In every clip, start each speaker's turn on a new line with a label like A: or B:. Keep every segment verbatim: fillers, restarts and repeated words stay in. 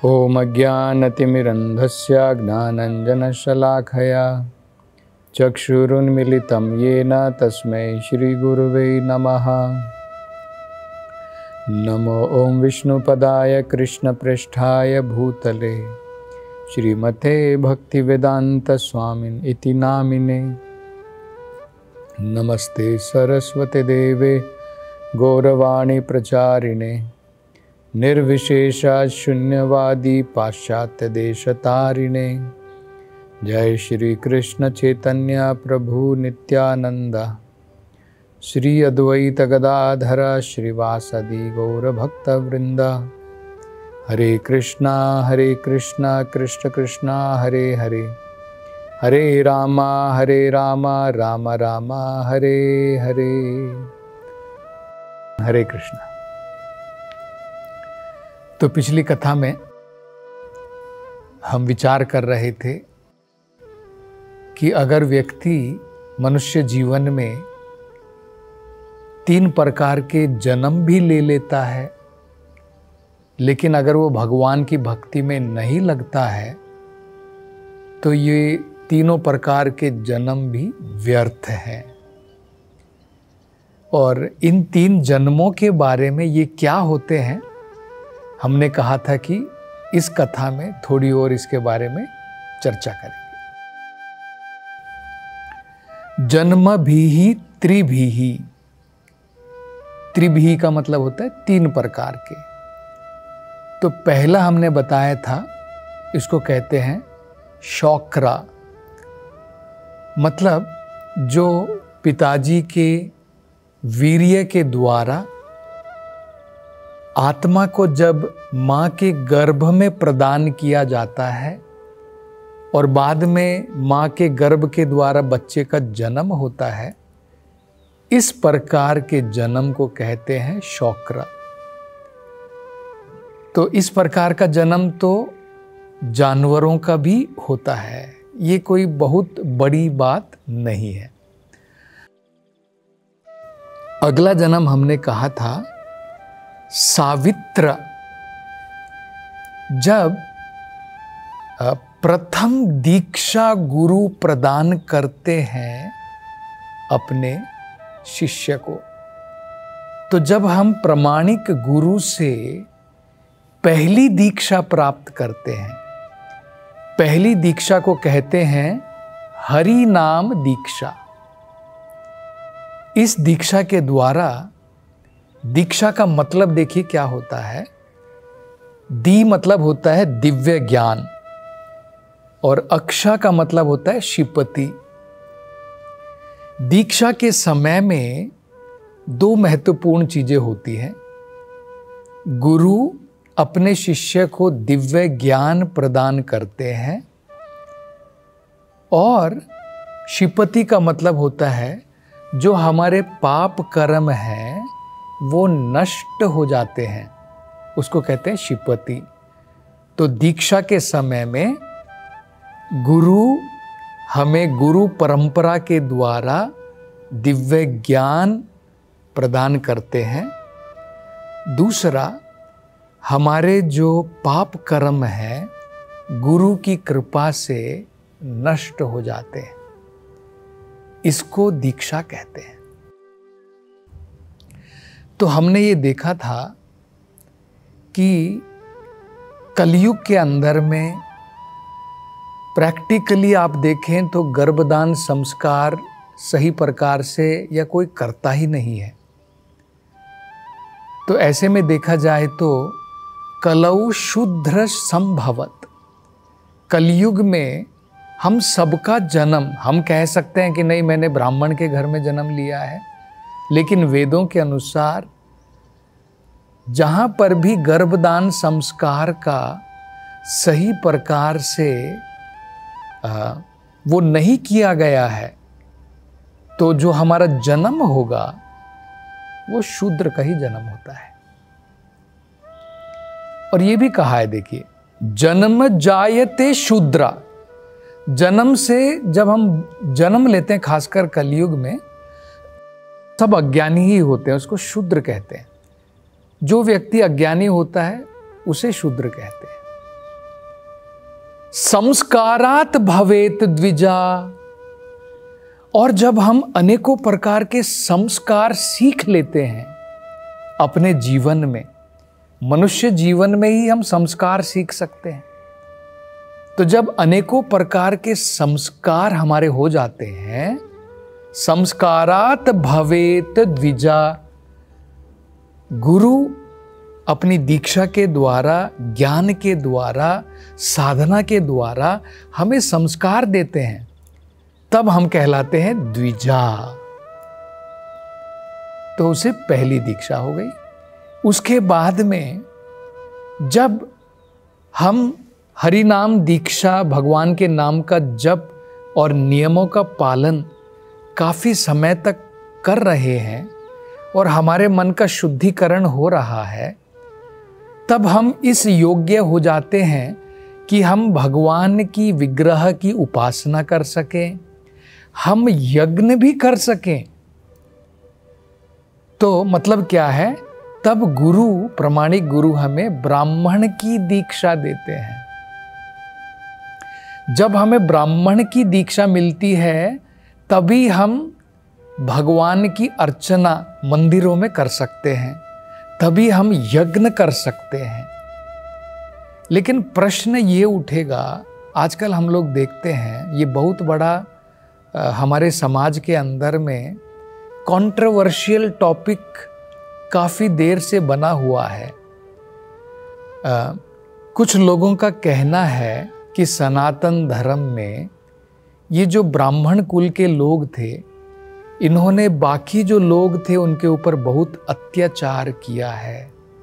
A: ओम अज्ञानतिमिरन्धस्य ज्ञानाञ्जनशलाखया चक्षुरुन्मीलितं येन तस्मै श्रीगुरुवे नमः। नमो ओं विष्णुपदाय कृष्णप्रेष्ठाय भूतले श्रीमते भक्तिवेदान्तस्वामिन् इति नामिने। नमस्ते सरस्वती देवे गौरवाणी प्रचारिणे निर्विशेषा शून्यवादी पाश्चात्य देशतारिणे। जय श्री कृष्ण चैतन्य प्रभु नित्यानंद श्री अद्वैत गदाधर श्रीवासदि गौर भक्त वृंद। हरे कृष्णा हरे कृष्णा कृष्ण कृष्णा हरे हरे, हरे रामा हरे रामा राम राम हरे हरे। हरे कृष्णा। तो पिछली कथा में हम विचार कर रहे थे कि अगर व्यक्ति मनुष्य जीवन में तीन प्रकार के जन्म भी ले लेता है, लेकिन अगर वो भगवान की भक्ति में नहीं लगता है, तो ये तीनों प्रकार के जन्म भी व्यर्थ हैं। और इन तीन जन्मों के बारे में ये क्या होते हैं, हमने कहा था कि इस कथा में थोड़ी और इसके बारे में चर्चा करेंगे। जन्म भी ही त्रिभी ही, त्रिभी का मतलब होता है तीन प्रकार के। तो पहला हमने बताया था, इसको कहते हैं शौक्रा, मतलब जो पिताजी के वीर्य के द्वारा आत्मा को जब माँ के गर्भ में प्रदान किया जाता है और बाद में माँ के गर्भ के द्वारा बच्चे का जन्म होता है, इस प्रकार के जन्म को कहते हैं शौक्रा। तो इस प्रकार का जन्म तो जानवरों का भी होता है, ये कोई बहुत बड़ी बात नहीं है। अगला जन्म हमने कहा था सावित्र, जब प्रथम दीक्षा गुरु प्रदान करते हैं अपने शिष्य को। तो जब हम प्रामाणिक गुरु से पहली दीक्षा प्राप्त करते हैं, पहली दीक्षा को कहते हैं हरि नाम दीक्षा। इस दीक्षा के द्वारा, दीक्षा का मतलब देखिए क्या होता है। दी मतलब होता है दिव्य ज्ञान, और अक्षा का मतलब होता है शिपति। दीक्षा के समय में दो महत्वपूर्ण चीजें होती हैं। गुरु अपने शिष्य को दिव्य ज्ञान प्रदान करते हैं, और शिपति का मतलब होता है जो हमारे पाप कर्म हैं वो नष्ट हो जाते हैं, उसको कहते हैं शिपति। तो दीक्षा के समय में गुरु हमें गुरु परंपरा के द्वारा दिव्य ज्ञान प्रदान करते हैं। दूसरा, हमारे जो पाप कर्म हैं गुरु की कृपा से नष्ट हो जाते हैं, इसको दीक्षा कहते हैं। तो हमने ये देखा था कि कलयुग के अंदर में प्रैक्टिकली आप देखें तो गर्भदान संस्कार सही प्रकार से या कोई करता ही नहीं है। तो ऐसे में देखा जाए तो कलौ शूद्र संभवत, कलयुग में हम सबका जन्म, हम कह सकते हैं कि नहीं मैंने ब्राह्मण के घर में जन्म लिया है, लेकिन वेदों के अनुसार जहाँ पर भी गर्भदान संस्कार का सही प्रकार से आ, वो नहीं किया गया है, तो जो हमारा जन्म होगा वो शूद्र का ही जन्म होता है। और ये भी कहा है, देखिए जन्म जायते शूद्रा, जन्म से जब हम जन्म लेते हैं खासकर कलयुग में सब अज्ञानी ही होते हैं, उसको शूद्र कहते हैं। जो व्यक्ति अज्ञानी होता है उसे शूद्र कहते हैं। संस्कारात भवेत द्विजा। और जब हम अनेकों प्रकार के संस्कार सीख लेते हैं अपने जीवन में, मनुष्य जीवन में ही हम संस्कार सीख सकते हैं, तो जब अनेकों प्रकार के संस्कार हमारे हो जाते हैं, संस्कारात भवेत द्विजा, गुरु अपनी दीक्षा के द्वारा, ज्ञान के द्वारा, साधना के द्वारा हमें संस्कार देते हैं, तब हम कहलाते हैं द्विजा। तो उसे पहली दीक्षा हो गई। उसके बाद में जब हम हरि नाम दीक्षा, भगवान के नाम का जप और नियमों का पालन काफी समय तक कर रहे हैं और हमारे मन का शुद्धिकरण हो रहा है, तब हम इस योग्य हो जाते हैं कि हम भगवान की विग्रह की उपासना कर सकें, हम यज्ञ भी कर सकें। तो मतलब क्या है, तब गुरु, प्रामाणिक गुरु हमें ब्राह्मण की दीक्षा देते हैं। जब हमें ब्राह्मण की दीक्षा मिलती है, तभी हम भगवान की अर्चना मंदिरों में कर सकते हैं, तभी हम यज्ञ कर सकते हैं। लेकिन प्रश्न ये उठेगा, आजकल हम लोग देखते हैं ये बहुत बड़ा आ, हमारे समाज के अंदर में कंट्रोवर्शियल टॉपिक काफ़ी देर से बना हुआ है। आ, कुछ लोगों का कहना है कि सनातन धर्म में ये जो ब्राह्मण कुल के लोग थे, इन्होंने बाकी जो लोग थे उनके ऊपर बहुत अत्याचार किया है।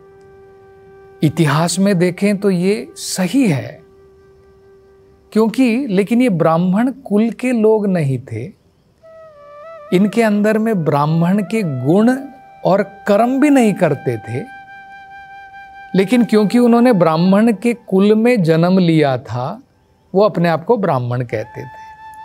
A: इतिहास में देखें तो ये सही है, क्योंकि लेकिन ये ब्राह्मण कुल के लोग नहीं थे, इनके अंदर में ब्राह्मण के गुण और कर्म भी नहीं करते थे, लेकिन क्योंकि उन्होंने ब्राह्मण के कुल में जन्म लिया था, वो अपने आप को ब्राह्मण कहते थे।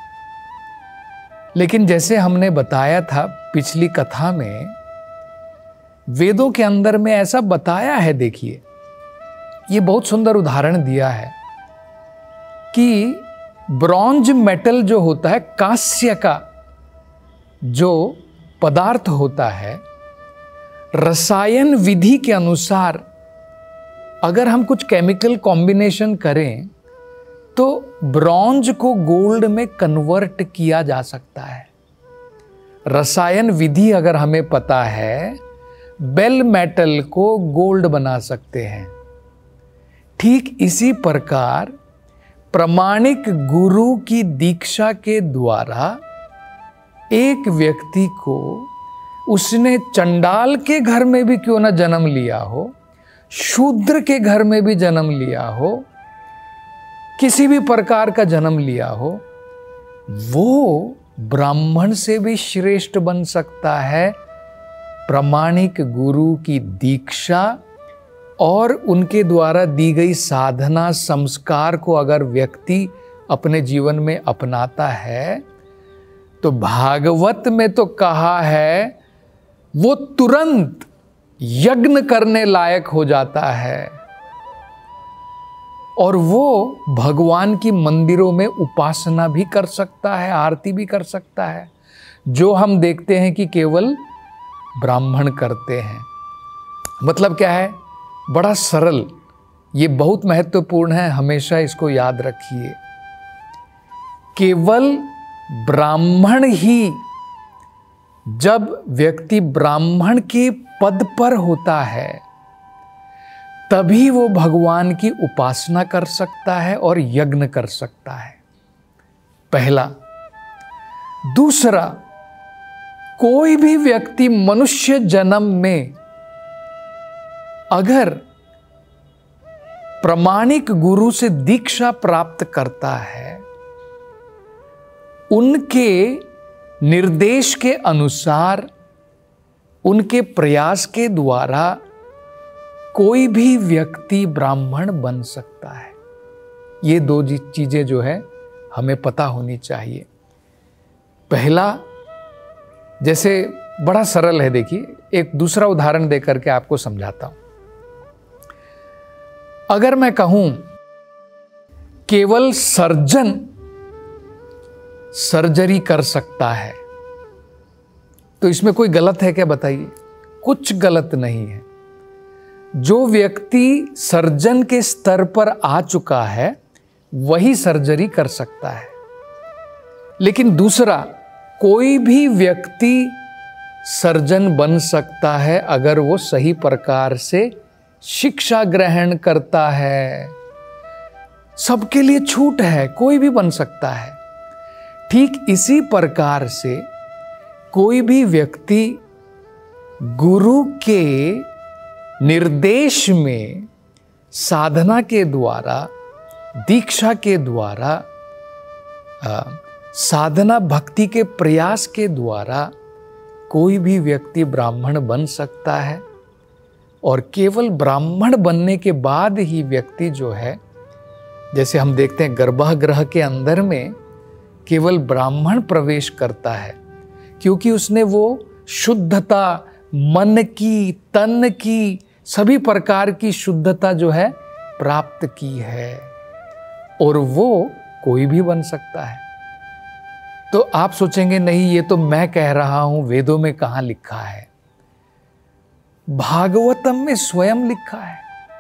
A: लेकिन जैसे हमने बताया था पिछली कथा में, वेदों के अंदर में ऐसा बताया है, देखिए ये बहुत सुंदर उदाहरण दिया है कि ब्रॉन्ज मेटल जो होता है, कांस्य का जो पदार्थ होता है, रसायन विधि के अनुसार अगर हम कुछ केमिकल कॉम्बिनेशन करें तो ब्रॉन्ज को गोल्ड में कन्वर्ट किया जा सकता है। रसायन विधि अगर हमें पता है, बेल मेटल को गोल्ड बना सकते हैं। ठीक इसी प्रकार प्रामाणिक गुरु की दीक्षा के द्वारा एक व्यक्ति को, उसने चंडाल के घर में भी क्यों ना जन्म लिया हो, शूद्र के घर में भी जन्म लिया हो, किसी भी प्रकार का जन्म लिया हो, वो ब्राह्मण से भी श्रेष्ठ बन सकता है। प्रामाणिक गुरु की दीक्षा और उनके द्वारा दी गई साधना संस्कार को अगर व्यक्ति अपने जीवन में अपनाता है, तो भागवत में तो कहा है वो तुरंत यज्ञ करने लायक हो जाता है और वो भगवान की मंदिरों में उपासना भी कर सकता है, आरती भी कर सकता है, जो हम देखते हैं कि केवल ब्राह्मण करते हैं। मतलब क्या है, बड़ा सरल, ये बहुत महत्वपूर्ण है, हमेशा इसको याद रखिए। केवल ब्राह्मण ही, जब व्यक्ति ब्राह्मण के पद पर होता है, तभी वो भगवान की उपासना कर सकता है और यज्ञ कर सकता है। पहला। दूसरा, कोई भी व्यक्ति मनुष्य जन्म में अगर प्रामाणिक गुरु से दीक्षा प्राप्त करता है, उनके निर्देश के अनुसार, उनके प्रयास के द्वारा कोई भी व्यक्ति ब्राह्मण बन सकता है। ये दो चीजें जो है हमें पता होनी चाहिए। पहला, जैसे बड़ा सरल है, देखिए एक दूसरा उदाहरण देकर के आपको समझाता हूं। अगर मैं कहूं केवल सर्जन सर्जरी कर सकता है। तो इसमें कोई गलत है क्या, बताइए? कुछ गलत नहीं है। जो व्यक्ति सर्जन के स्तर पर आ चुका है वही सर्जरी कर सकता है। लेकिन दूसरा, कोई भी व्यक्ति सर्जन बन सकता है अगर वो सही प्रकार से शिक्षा ग्रहण करता है। सबके लिए छूट है, कोई भी बन सकता है। ठीक इसी प्रकार से कोई भी व्यक्ति गुरु के निर्देश में, साधना के द्वारा, दीक्षा के द्वारा, साधना भक्ति के प्रयास के द्वारा कोई भी व्यक्ति ब्राह्मण बन सकता है। और केवल ब्राह्मण बनने के बाद ही व्यक्ति जो है, जैसे हम देखते हैं गर्भगृह के अंदर में केवल ब्राह्मण प्रवेश करता है क्योंकि उसने वो शुद्धता, मन की, तन की, सभी प्रकार की शुद्धता जो है प्राप्त की है। और वो कोई भी बन सकता है। तो आप सोचेंगे नहीं, ये तो मैं कह रहा हूं, वेदों में कहां लिखा है? भागवतम में स्वयं लिखा है।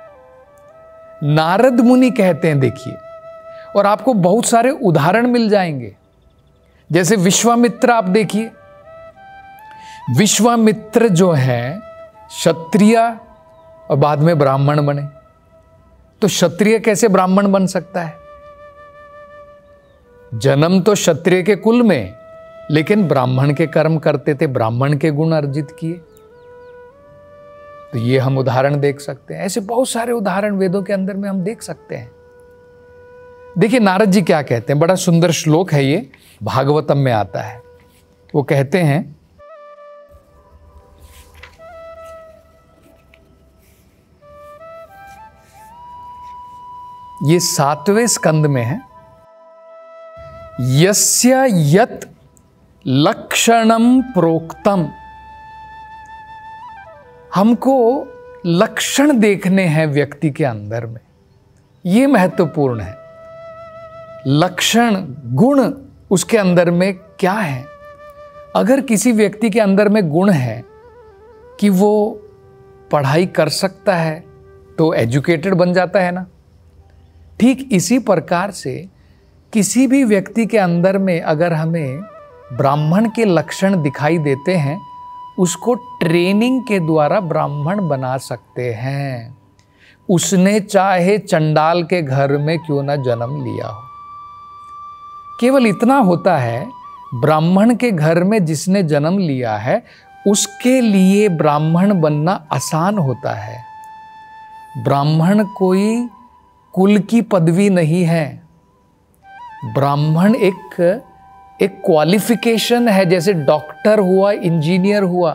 A: नारद मुनि कहते हैं, देखिए, और आपको बहुत सारे उदाहरण मिल जाएंगे। जैसे विश्वामित्र, आप देखिए, विश्वामित्र जो है क्षत्रिय और बाद में ब्राह्मण बने। तो क्षत्रिय कैसे ब्राह्मण बन सकता है? जन्म तो क्षत्रिय के कुल में, लेकिन ब्राह्मण के कर्म करते थे, ब्राह्मण के गुण अर्जित किए। तो ये हम उदाहरण देख सकते हैं। ऐसे बहुत सारे उदाहरण वेदों के अंदर में हम देख सकते हैं। देखिए नारद जी क्या कहते हैं, बड़ा सुंदर श्लोक है ये, भागवतम में आता है। वो कहते हैं, ये सातवें स्कंद में है, यस्य यत लक्षणम प्रोक्तम। हमको लक्षण देखने हैं व्यक्ति के अंदर में, ये महत्वपूर्ण है। लक्षण, गुण उसके अंदर में क्या है? अगर किसी व्यक्ति के अंदर में गुण है कि वो पढ़ाई कर सकता है तो एजुकेटेड बन जाता है ना। ठीक इसी प्रकार से किसी भी व्यक्ति के अंदर में अगर हमें ब्राह्मण के लक्षण दिखाई देते हैं, उसको ट्रेनिंग के द्वारा ब्राह्मण बना सकते हैं। उसने चाहे चंडाल के घर में क्यों ना जन्म लिया हो। केवल इतना होता है, ब्राह्मण के घर में जिसने जन्म लिया है उसके लिए ब्राह्मण बनना आसान होता है। ब्राह्मण कोई कुल की पदवी नहीं है। ब्राह्मण एक एक क्वालिफिकेशन है, जैसे डॉक्टर हुआ, इंजीनियर हुआ।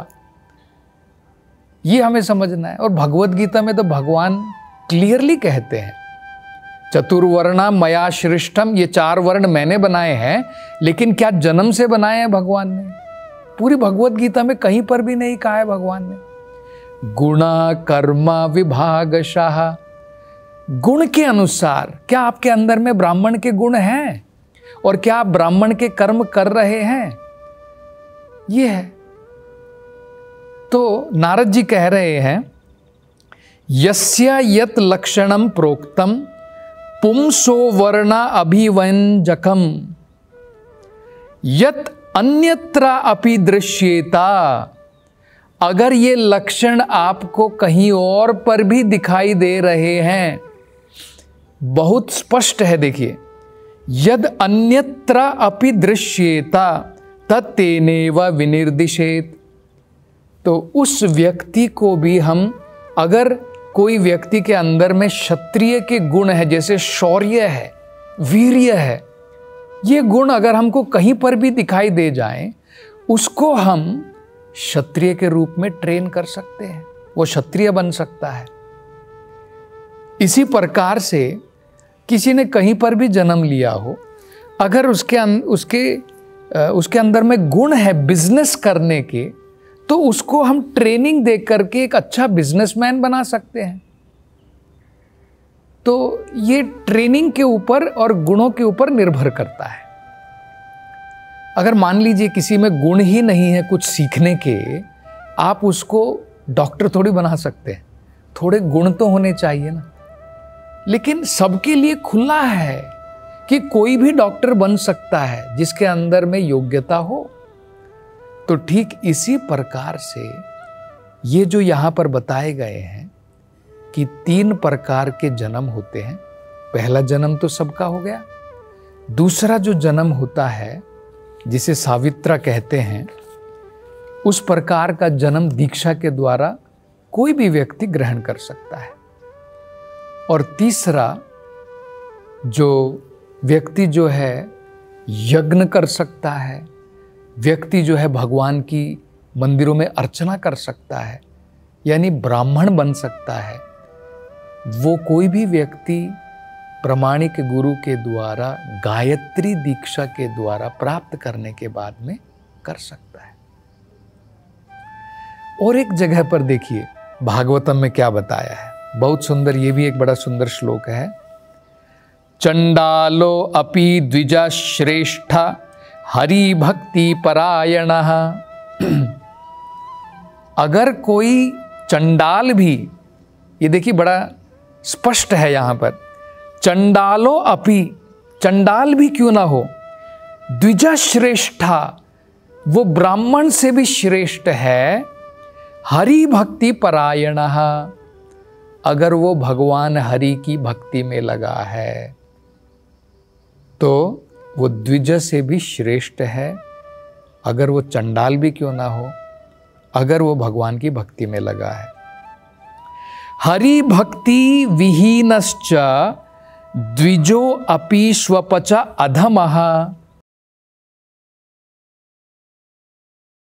A: ये हमें समझना है। और भगवत गीता में तो भगवान क्लियरली कहते हैं, चतुर्वर्णा मया सृष्टम, ये चार वर्ण मैंने बनाए हैं। लेकिन क्या जन्म से बनाए हैं भगवान ने? पूरी भगवत गीता में कहीं पर भी नहीं कहा है भगवान ने। गुणा कर्मा विभागशाह, गुण के अनुसार। क्या आपके अंदर में ब्राह्मण के गुण हैं और क्या आप ब्राह्मण के कर्म कर रहे हैं? ये है। तो नारद जी कह रहे हैं, यस्य यत लक्षणम प्रोक्तम पुंसो वर्णा अभिव्यंजकम यत अन्यत्र अपि दृश्येता। अगर ये लक्षण आपको कहीं और पर भी दिखाई दे रहे हैं, बहुत स्पष्ट है, देखिए, यद अन्यत्र अपि दृश्येता तत्तेनेव विनिर्दिशेत। तो उस व्यक्ति को भी हम, अगर कोई व्यक्ति के अंदर में क्षत्रिय के गुण है, जैसे शौर्य है, वीर्य है, ये गुण अगर हमको कहीं पर भी दिखाई दे जाएं, उसको हम क्षत्रिय के रूप में ट्रेन कर सकते हैं। वो क्षत्रिय बन सकता है। इसी प्रकार से किसी ने कहीं पर भी जन्म लिया हो, अगर उसके उसके उसके अंदर में गुण है बिजनेस करने के, तो उसको हम ट्रेनिंग दे करके एक अच्छा बिजनेसमैन बना सकते हैं। तो ये ट्रेनिंग के ऊपर और गुणों के ऊपर निर्भर करता है। अगर मान लीजिए किसी में गुण ही नहीं है कुछ सीखने के, आप उसको डॉक्टर थोड़ी बना सकते हैं, थोड़े गुण तो होने चाहिए ना। लेकिन सबके लिए खुला है कि कोई भी डॉक्टर बन सकता है जिसके अंदर में योग्यता हो। तो ठीक इसी प्रकार से ये जो यहाँ पर बताए गए हैं कि तीन प्रकार के जन्म होते हैं। पहला जन्म तो सबका हो गया। दूसरा जो जन्म होता है जिसे सावित्रा कहते हैं, उस प्रकार का जन्म दीक्षा के द्वारा कोई भी व्यक्ति ग्रहण कर सकता है। और तीसरा जो व्यक्ति जो है यज्ञ कर सकता है, व्यक्ति जो है भगवान की मंदिरों में अर्चना कर सकता है, यानी ब्राह्मण बन सकता है, वो कोई भी व्यक्ति प्रामाणिक गुरु के द्वारा गायत्री दीक्षा के द्वारा प्राप्त करने के बाद में कर सकता है। और एक जगह पर देखिए भागवतम में क्या बताया है, बहुत सुंदर, ये भी एक बड़ा सुंदर श्लोक है। चंडालो अपि द्विजा श्रेष्ठा हरि भक्ति परायणः। अगर कोई चंडाल भी, ये देखिए बड़ा स्पष्ट है यहां पर, चंडालो अपि, चंडाल भी क्यों ना हो, द्विजा श्रेष्ठा, वो ब्राह्मण से भी श्रेष्ठ है, हरि भक्ति परायणः, अगर वो भगवान हरि की भक्ति में लगा है तो वो द्विज से भी श्रेष्ठ है। अगर वो चंडाल भी क्यों ना हो, अगर वो भगवान की भक्ति में लगा है। हरि भक्ति विहीनश्च द्विजो अपि स्वपच अधमः।